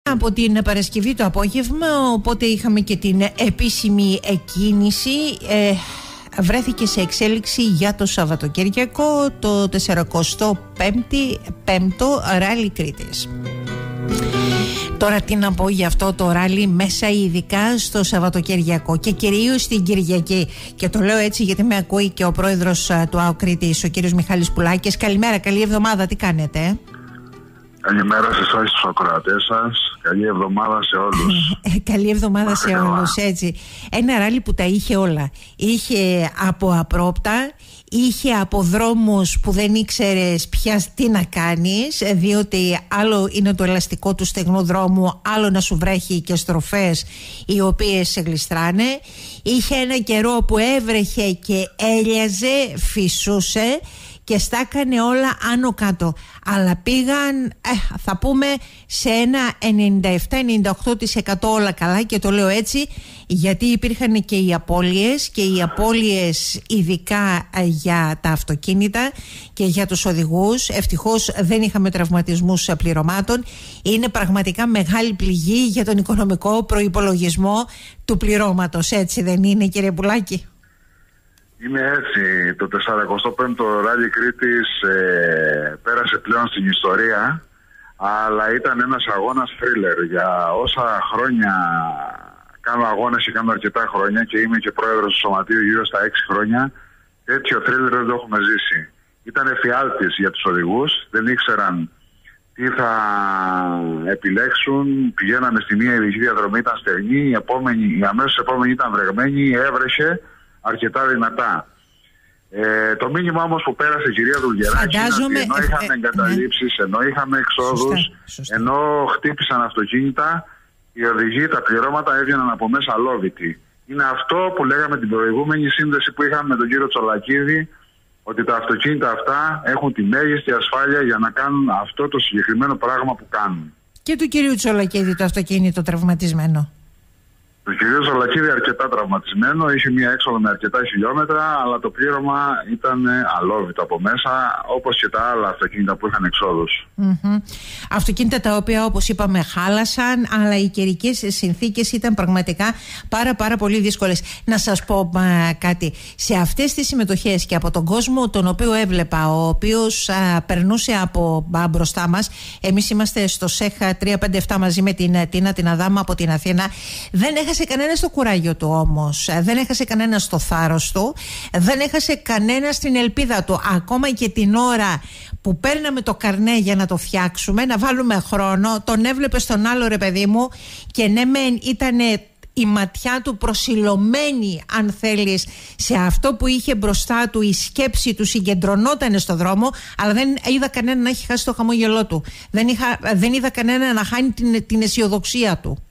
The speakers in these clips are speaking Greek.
Από την Παρασκευή το απόγευμα, οπότε είχαμε και την επίσημη εκκίνηση. Βρέθηκε σε εξέλιξη για το Σαββατοκύριακο το 45ο Ράλι Κρήτης. Τώρα τι να πω για αυτό το ράλι μέσα ειδικά στο Σαββατοκυριακό και κυρίως την Κυριακή. Και το λέω έτσι γιατί με ακούει και ο πρόεδρος του ΑΟ Κρήτης, ο κύριος Μιχάλης Πουλάκης. Καλημέρα, καλή εβδομάδα, τι κάνετε? Καλημέρα σε εσάς τους ακροατές σας. Καλή εβδομάδα σε όλους. Καλή εβδομάδα σε όλους, έτσι. Ένα ράλι που τα είχε όλα. Είχε από απρόπτα, είχε από δρόμους που δεν ήξερες πια τι να κάνεις, διότι άλλο είναι το ελαστικό του στεγνού δρόμου, άλλο να σου βρέχει και στροφές οι οποίες σε γλιστράνε. Είχε ένα καιρό που έβρεχε και έλιαζε, φυσούσε και στάκανε όλα άνω κάτω, αλλά πήγαν θα πούμε σε ένα 97-98% όλα καλά, και το λέω έτσι γιατί υπήρχαν και οι απώλειες, και οι απώλειες ειδικά για τα αυτοκίνητα και για τους οδηγούς. Ευτυχώς δεν είχαμε τραυματισμούς πληρωμάτων. Είναι πραγματικά μεγάλη πληγή για τον οικονομικό προϋπολογισμό του πληρώματος, έτσι δεν είναι, κύριε Πουλάκη? Είναι έτσι. Το 45ο Ράλι Κρήτης πέρασε πλέον στην ιστορία, αλλά ήταν ένας αγώνας θρίλερ. Για όσα χρόνια κάνω αγώνες και κάνω αρκετά χρόνια και είμαι και πρόεδρος του Σωματείου γύρω στα 6 χρόνια, τέτοιο θρίλερ δεν το έχουμε ζήσει. Ήταν εφιάλτης για τους οδηγούς, δεν ήξεραν τι θα επιλέξουν. Πηγαίναμε στη μία ειδική διαδρομή, ήταν στεγνή, η αμέσως επόμενη ήταν βρεγμένη, έβρεχε αρκετά δυνατά. Το μήνυμα όμως που πέρασε, κυρία Δουλγεράκη, είναι ότι ενώ είχαμε εγκαταλείψεις, ενώ είχαμε εξόδους, ενώ χτύπησαν αυτοκίνητα, οι οδηγοί, τα πληρώματα έβγαιναν από μέσα αλόβητοι. Είναι αυτό που λέγαμε την προηγούμενη σύνδεση που είχαμε με τον κύριο Τσολακίδη, ότι τα αυτοκίνητα αυτά έχουν τη μέγιστη ασφάλεια για να κάνουν αυτό το συγκεκριμένο πράγμα που κάνουν. Και του κυρίου Τσολακίδη το αυτοκίνητο τραυματισμένο? Το κυρίως Ζολακίδη αρκετά τραυματισμένο, είχε μία έξοδο με αρκετά χιλιόμετρα, αλλά το πλήρωμα ήταν αλόβητο από μέσα, όπως και τα άλλα αυτοκίνητα που είχαν εξόδους. Αυτοκίνητα τα οποία, όπως είπαμε, χάλασαν, αλλά οι καιρικές συνθήκες ήταν πραγματικά πάρα πολύ δύσκολες. Να σας πω κάτι, σε αυτές τις συμμετοχές και από τον κόσμο τον οποίο έβλεπα, ο οποίος περνούσε από μπροστά μας, εμείς είμαστε στο ΣΕΧ 357 μαζί με την Τίνα την Αδάμα από την Αθήνα, δεν έχασε κανένας το κουράγιο του όμως, δεν έχασε κανένας το θάρρος του, δεν έχασε κανένας την ελπίδα του. Ακόμα και την ώρα που παίρναμε το καρνέ για να το φτιάξουμε, να βάλουμε χρόνο, τον έβλεπε στον άλλο, ρε παιδί μου, και ναι μεν ήτανε η ματιά του προσιλωμένη, αν θέλεις, σε αυτό που είχε μπροστά του, η σκέψη του συγκεντρωνόταν στο δρόμο, αλλά δεν είδα κανένα να έχει χάσει το χαμόγελό του, δεν είδα κανένα να χάνει την αισιοδοξία του.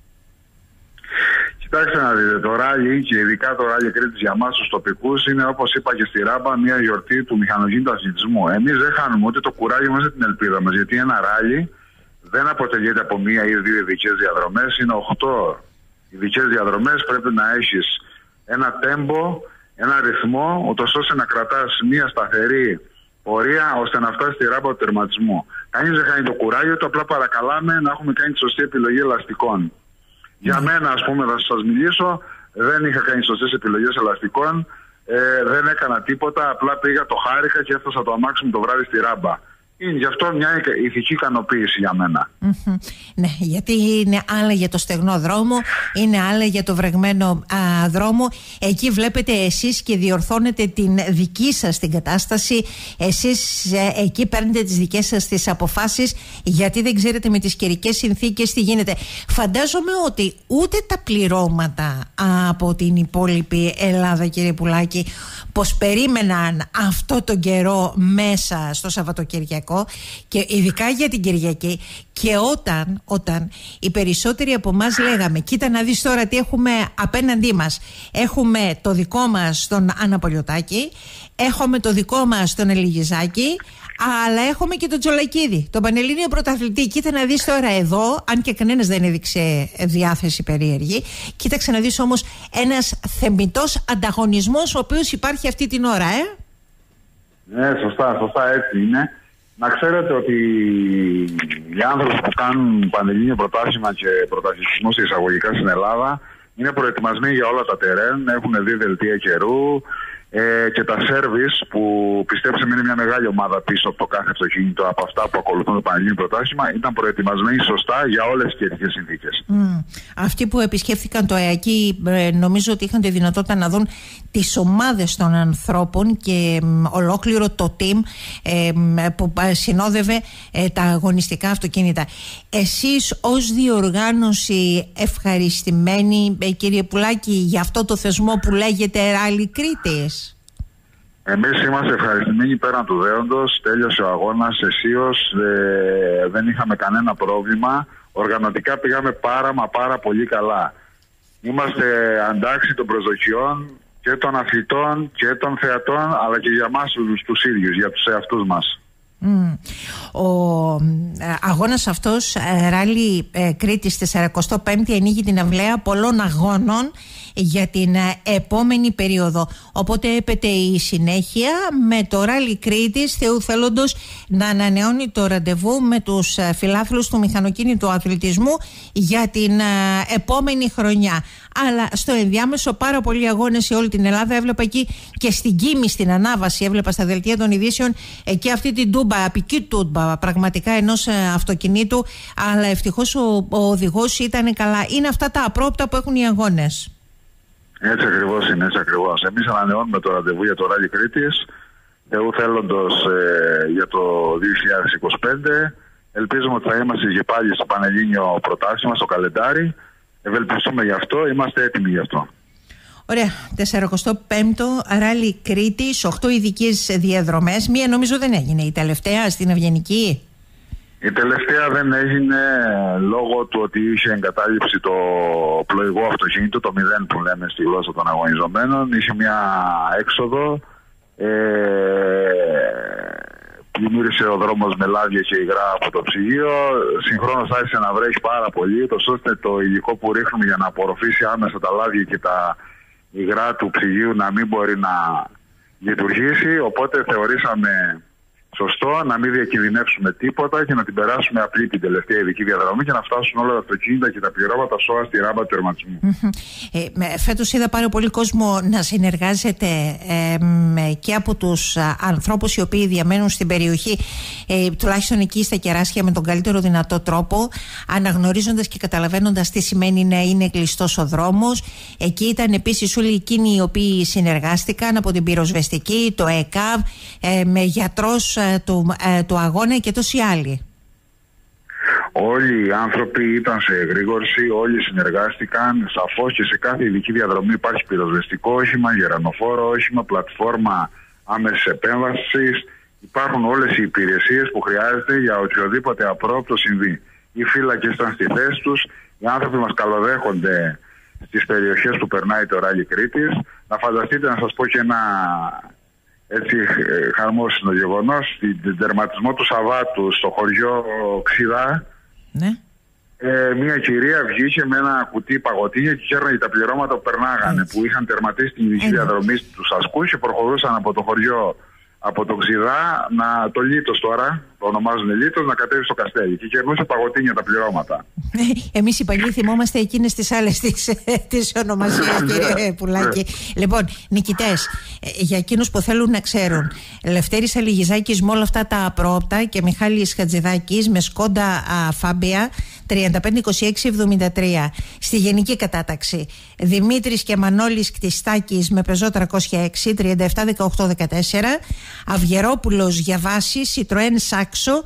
Κοιτάξτε να δείτε, το ράλι και ειδικά το ράλι Κρήτης για εμάς τους τοπικούς είναι, όπως είπα και στη Ράμπα, μια γιορτή του μηχανοκίνητου αθλητισμού. Εμείς δεν χάνουμε ούτε το κουράγιο μας, ούτε την ελπίδα μας, γιατί ένα ράλι δεν αποτελείται από μία ή δύο ειδικές διαδρομές, είναι 8 ειδικές διαδρομές. Πρέπει να έχεις ένα τέμπο, ένα ρυθμό, ούτως ώστε να κρατάς μία σταθερή πορεία ώστε να φτάσει στη Ράμπα του τερματισμού. Κανείς δεν χάνει το κουράγιο του, απλά παρακαλάμε να έχουμε κάνει τη σωστή επιλογή ελαστικών. Για μένα, ας πούμε, θα σας μιλήσω, δεν είχα κάνει σωστές επιλογές ελαστικών, δεν έκανα τίποτα, απλά πήγα, το χάρηκα και έφτασα το αμάξι μου το βράδυ στη Ράμπα. Είναι γι' αυτό μια ηθική ικανοποίηση για μένα. Ναι, γιατί είναι άλλα για το στεγνό δρόμο, είναι άλλα για το βρεγμένο δρόμο. Εκεί βλέπετε εσείς και διορθώνετε την δική σας την κατάσταση. Εσείς εκεί παίρνετε τις δικές σας τις αποφάσεις, γιατί δεν ξέρετε με τις καιρικές συνθήκες τι γίνεται. Φαντάζομαι ότι ούτε τα πληρώματα από την υπόλοιπη Ελλάδα, κύριε Πουλάκη, πως περίμεναν αυτό τον καιρό μέσα στο Σαββατοκυριακό, και ειδικά για την Κυριακή, και όταν οι περισσότεροι από εμάς λέγαμε, κοίτα να δεις τώρα τι έχουμε απέναντί μας, έχουμε το δικό μας τον Άννα Πολιωτάκη, έχουμε το δικό μας τον Ελιγιζάκη, αλλά έχουμε και τον Τσολακίδη, τον Πανελλήνιο πρωταθλητή. Κοίτα να δεις τώρα εδώ, αν και κανένας δεν έδειξε διάθεση περίεργη, κοίταξε να δεις όμως ένας θεμιτός ανταγωνισμός ο οποίος υπάρχει αυτή την ώρα, Ναι, σωστά, έτσι είναι. Να ξέρετε ότι οι άνθρωποι που κάνουν πανελλήνιο πρωτάθλημα και πρωταθλητισμό σε εισαγωγικά στην Ελλάδα είναι προετοιμασμένοι για όλα τα τερέν, έχουν δει δελτία καιρού και τα σέρβις που πιστέψτε με είναι μια μεγάλη ομάδα πίσω από το κάθε αυτοκίνητο από αυτά που ακολουθούν το πανελλήνιο πρωτάθλημα, ήταν προετοιμασμένοι σωστά για όλες τις καιρικές συνθήκες. Αυτοί που επισκέφθηκαν το ΕΑΚΙ νομίζω ότι είχαν τη δυνατότητα να δουν τις ομάδες των ανθρώπων και ολόκληρο το team που συνόδευε τα αγωνιστικά αυτοκίνητα. Εσείς ως διοργάνωση ευχαριστημένοι, κύριε Πουλάκη, για αυτό το θεσμό που λέγεται Rally Κρήτης? Εμείς είμαστε ευχαριστημένοι πέραν του δέοντος. Τέλειωσε ο αγώνας αισίως, δεν είχαμε κανένα πρόβλημα. Οργανωτικά πήγαμε πάρα πολύ καλά. Είμαστε αντάξει των προσδοκιών και των αθλητών και των θεατών, αλλά και για εμάς τους ίδιους, για τους εαυτούς μας. Ο αγώνας αυτός, Ράλι Κρήτης 45η, ανοίγει την αυλαία πολλών αγώνων για την επόμενη περίοδο. Οπότε έπεται η συνέχεια με το Ράλι Κρήτης, Θεού θέλοντος, να ανανεώνει το ραντεβού με τους φιλάθλους του μηχανοκίνητου αθλητισμού για την επόμενη χρονιά. Αλλά στο ενδιάμεσο πάρα πολλοί αγώνες σε όλη την Ελλάδα. Έβλεπα εκεί και στην Κίμη, στην Ανάβαση, έβλεπα στα δελτία των ειδήσεων εκεί αυτή την τούμπα, απική τούμπα πραγματικά ενός αυτοκινήτου. Αλλά ευτυχώς ο οδηγός ήταν καλά. Είναι αυτά τα απρόπτα που έχουν οι αγώνες. Έτσι ακριβώς είναι, έτσι ακριβώς. Εμείς ανανεώνουμε το ραντεβού για το Ράλι Κρήτης, Θεού θέλοντος, για το 2025. Ελπίζουμε ότι θα είμαστε και πάλι στο Πανελλήνιο πρωτάθλημα, στο καλεντάρι. Ευελπιστούμε γι' αυτό, είμαστε έτοιμοι γι' αυτό. Ωραία, 45ο Ράλι Κρήτης, 8 ειδικές διαδρομές. Μία νομίζω δεν έγινε, η τελευταία στην Ευγενική. Η τελευταία δεν έγινε λόγω του ότι είχε εγκατάλειψη το πλοηγό αυτοκίνητο, το 0 που λέμε στη γλώσσα των αγωνιζομένων. Είχε μια έξοδο, πλημμύρισε ο δρόμος με λάδια και υγρά από το ψυγείο. Συγχρόνως άρχισε να βρέχει πάρα πολύ, ώστε το υλικό που ρίχνουμε για να απορροφήσει άμεσα τα λάδια και τα υγρά του ψυγείου να μην μπορεί να λειτουργήσει. Οπότε θεωρήσαμε σωστό να μην διακινδυνεύσουμε τίποτα και να την περάσουμε απλή την τελευταία ειδική διαδρομή και να φτάσουν όλα τα αυτοκίνητα και τα πληρώματα σώα στη ράμπα του τερματισμού. Φέτος είδα πάρα πολύ κόσμο να συνεργάζεται και από τους ανθρώπους οι οποίοι διαμένουν στην περιοχή, τουλάχιστον εκεί στα Κεράσια, με τον καλύτερο δυνατό τρόπο, αναγνωρίζοντας και καταλαβαίνοντας τι σημαίνει να είναι κλειστός ο δρόμος. Εκεί ήταν επίσης όλοι εκείνοι οι οποίοι συνεργάστηκαν από την πυροσβεστική, το ΕΚΑΒ, με γιατρός του αγώνα και τόσοι άλλοι. Όλοι οι άνθρωποι ήταν σε εγρήγορση, όλοι συνεργάστηκαν. Σαφώς και σε κάθε ειδική διαδρομή υπάρχει πυροσβεστικό όχημα, γερανοφόρο όχημα, πλατφόρμα άμεσης επέμβασης. Υπάρχουν όλες οι υπηρεσίες που χρειάζεται για οποιοδήποτε απρόοπτο συμβεί. Οι φύλακες ήταν στη θέση τους, οι άνθρωποι μας καλοδέχονται στις περιοχές που περνάει το Ράλι Κρήτης. Να φανταστείτε, να σας πω και ένα έτσι χαρμόσυνο γεγονός, στην τερματισμό του Σαββάτου στο χωριό Ξηδά, ναι. Μια κυρία βγήκε με ένα κουτί παγωτίνια και κέρναγε τα πληρώματα που περνάγανε, που είχαν τερματίσει την ειδική διαδρομή στους ασκούς και προχωρούσαν από το χωριό, από το Ξηδά, το Λίτος τώρα, το ονομάζουν Λίτος, να κατέβει στο Καστέλι και κερνούσε παγωτίνια τα πληρώματα. Εμείς οι παλιοί θυμόμαστε εκείνες τις άλλες τις ονομασίες, κύριε Πουλάκη. Λοιπόν, νικητές, για εκείνους που θέλουν να ξέρουν, Λευτέρης Αλιγιζάκης με όλα αυτά τα απρόοπτα και Μιχάλης Χατζηδάκης με Σκόντα Φάμπια 35-26-73 στη γενική κατάταξη. Δημήτρης και Μανώλης Κτιστάκης με Πεζό 306 37-18-14. Αυγερόπουλος Γιαβάσης Σιτροέν Σάξο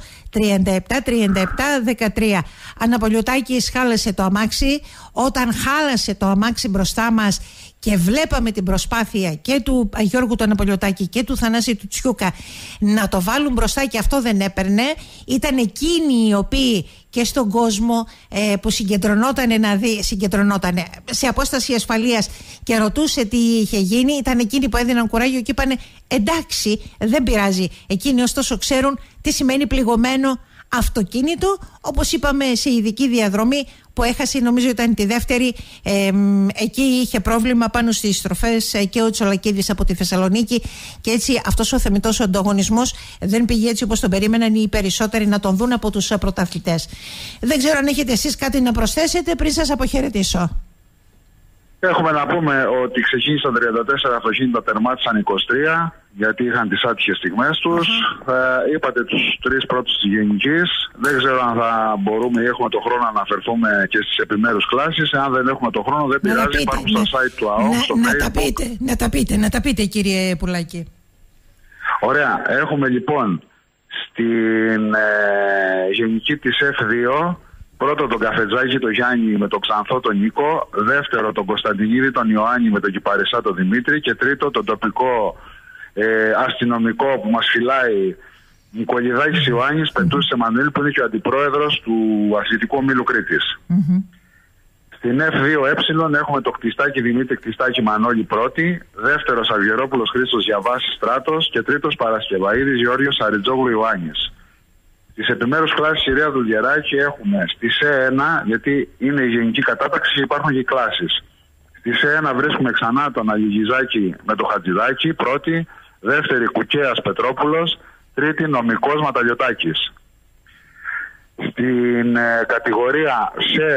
37-37-13. Αναπολιωτάκης χάλασε το αμάξι. Όταν χάλασε το αμάξι μπροστά μας και βλέπαμε την προσπάθεια και του Γιώργου του Αναπολιωτάκη και του Θανάση του Τσιούκα να το βάλουν μπροστά και αυτό δεν έπαιρνε, ήταν εκείνοι οι οποίοι και στον κόσμο που συγκεντρωνόταν σε απόσταση ασφαλείας και ρωτούσε τι είχε γίνει, ήταν εκείνοι που έδιναν κουράγιο και είπανε εντάξει, δεν πειράζει. Εκείνοι ωστόσο ξέρουν τι σημαίνει πληγωμένο αυτοκίνητο, όπως είπαμε, σε ειδική διαδρομή που έχασε, νομίζω ήταν τη δεύτερη. Εκεί είχε πρόβλημα πάνω στις στροφές και ο Τσολακίδης από τη Θεσσαλονίκη, και έτσι αυτός ο θεμιτός ανταγωνισμός δεν πήγε έτσι όπως τον περίμεναν οι περισσότεροι να τον δουν από τους πρωταθλητές. Δεν ξέρω αν έχετε εσείς κάτι να προσθέσετε πριν σας αποχαιρετήσω. Έχουμε να πούμε ότι ξεκίνησαν 34 αυτοκίνητα, τερμάτισαν 23, γιατί είχαν τις άτυχες στιγμές τους. Είπατε τους 3 πρώτους της γενικής. Δεν ξέρω αν θα μπορούμε ή έχουμε το χρόνο να αναφερθούμε και στις επιμέρους κλάσεις. Αν δεν έχουμε το χρόνο, δεν πειράζει. Υπάρχουν στο site του ΑΟΚ, στο Facebook. Να τα πείτε, κύριε Πουλάκη. Ωραία. Έχουμε λοιπόν στην γενική της F2... πρώτο τον Καφετζάκη τον Γιάννη με τον Ξανθό τον Νίκο, δεύτερο τον Κωνσταντινίδη τον Ιωάννη με τον Κυπαριστά τον Δημήτρη και τρίτο τον τοπικό αστυνομικό που μας φυλάει Νικολιδάκης Ιωάννης Πετούσης Εμμανουήλ, που είναι και ο αντιπρόεδρος του Αθλητικού Ομίλου Κρήτης. Στην F2 έχουμε το Κτιστάκη Δημήτρη Κτιστάκη Μανώλη πρώτη, δεύτερος Αυγερόπουλος Χρήστος Διαβάσης Στράτος και τρίτος Παρασκευαίδης Γεώργιος Αριτζόγλου Ιωάννης. Στις επιμέρους κλάσεις Συρία Δουλγεράκη έχουμε στη ΣΕ1, γιατί είναι η γενική κατάταξη και υπάρχουν και κλάσεις. Στη ΣΕ1 βρίσκουμε ξανά τον Αλιγιζάκη με τον Χατζηδάκη, πρώτη, δεύτερη Κουκέας Πετρόπουλος, τρίτη νομικός Ματαλιωτάκης. Στην κατηγορία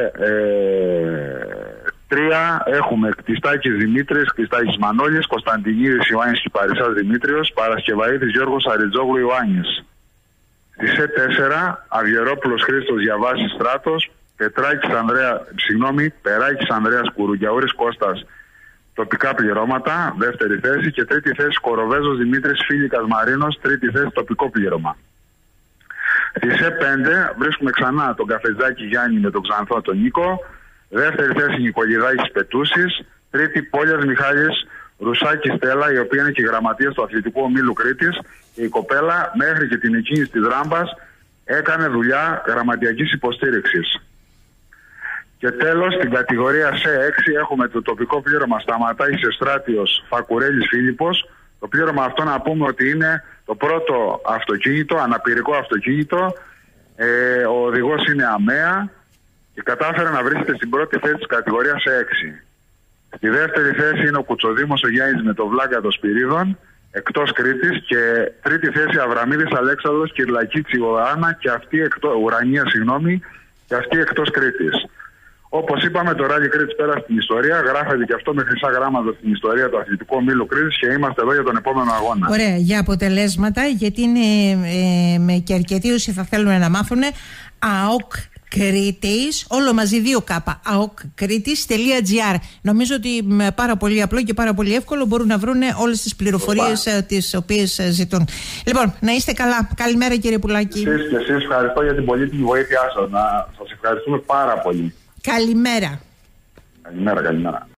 ΣΕ3 έχουμε Κτιστάκης Δημήτρης, Κτιστάκης Μανώλης, Κωνσταντινίδης Ιωάννης Κυπαριστάς Δημήτριος, Παρασκευαίδης Γιώργος Αριτζόγλου Ιωάννης. Στη ΣΕ4, Αυγερόπουλος Χρήστος Διαβάσης Στράτος, Περάκης Ανδρέας Κουρουγιαούρης Κώστας τοπικά πληρώματα, δεύτερη θέση, και τρίτη θέση Κοροβέζος Δημήτρης Φίλικας Μαρίνος, τρίτη θέση τοπικό πλήρωμα. Στη ΣΕ5 βρίσκουμε ξανά τον Καφετζάκη Γιάννη με τον Ξανθό τον Νίκο, δεύτερη θέση Νικολιδάκης Πετούσης, τρίτη Πόλιας Μιχάλης Ρουσάκη Στέλλα, η οποία είναι και γραμματείας του Αθλητικού Ομίλου Κρήτης, και η κοπέλα μέχρι και την εκκίνηση της ράμπας έκανε δουλειά γραμματιακής υποστήριξης. Και τέλος, στην κατηγορία ΣΕ6 έχουμε το τοπικό πλήρωμα Σταματάκης Εστράτιος Φακουρέλης Φίλιππος. Το πλήρωμα αυτό να πούμε ότι είναι το πρώτο αυτοκίνητο, αναπηρικό αυτοκίνητο. Ο οδηγός είναι ΑΜΕΑ και κατάφερε να βρίσκεται στην πρώτη θέση της κατηγορίας ΣΕ6. Στη δεύτερη θέση είναι ο Κουτσοδήμος ο Γιάννης με το Βλάκα των Σπυρίδων, εκτός Κρήτης, και τρίτη θέση Αβραμίδης Αλέξανδρος Κυρλακίτσι Ιωάννα και αυτή και αυτή εκτός Κρήτης. Όπως είπαμε, το Ράλι Κρήτης πέρα στην ιστορία, γράφεται και αυτό με χρυσά γράμματα στην ιστορία του Αθλητικού Ομίλου Κρήτης και είμαστε εδώ για τον επόμενο αγώνα. Ωραία, για αποτελέσματα, γιατί είναι και αρκετοί όσοι θα θέλουν να μάθουν. ΑΟΚ Κρήτης, όλο μαζί 2K, aokkritiis.gr. Νομίζω ότι με πάρα πολύ απλό και πάρα πολύ εύκολο μπορούν να βρουν όλες τις πληροφορίες τις οποίες ζητούν. Λοιπόν, να είστε καλά. Καλημέρα, κύριε Πουλάκη. Εσείς και εσείς ευχαριστώ για την πολύτιμη βοήθειά σας. Σας ευχαριστούμε πάρα πολύ. Καλημέρα. Καλημέρα.